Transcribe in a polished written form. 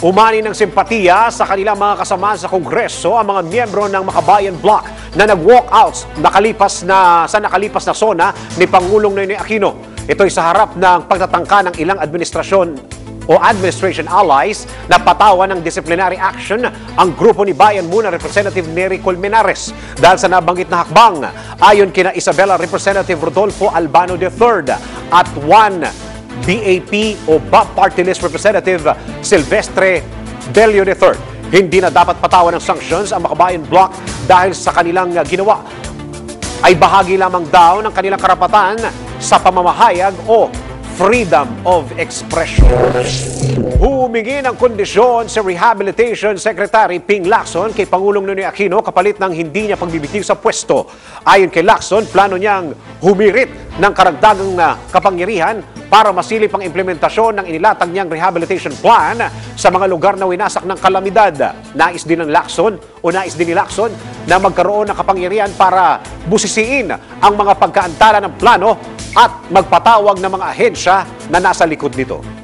Umani ng simpatiya sa kanilang mga kasama sa Kongreso ang mga miyembro ng Makabayan Bloc na nag-walkouts sa nakalipas na SONA ni Pangulong Noynoy Aquino. Ito'y sa harap ng pagtatangka ng ilang administration allies na patawan ng disciplinary action ang grupo ni Bayan Muna Representative Nery Colmenares dahil sa nabanggit na hakbang. Ayon kina Isabela Representative Rodolfo Albano III at BAP o BAP Party List Representative Silvestre Bello III. Hindi na dapat patawan ng sanctions ang Makabayan Bloc dahil sa kanilang ginawa ay bahagi lamang daw ng kanilang karapatan sa pamamahayag o freedom of expression. Humingi ng kondisyon si Rehabilitation Secretary Ping Lacson kay Pangulong Noynoy Aquino kapalit ng hindi niya pagbibitiw sa pwesto. Ayon kay Lacson, plano niyang humirit ng karagdagang kapangyarihan para masilip ang implementasyon ng inilatag niyang rehabilitation plan sa mga lugar na winasak ng kalamidad. Nais din ni Lacson na magkaroon ng kapangyarihan para busisiin ang mga pagkaantala ng plano at magpatawag ng mga ahensya na nasa likod nito.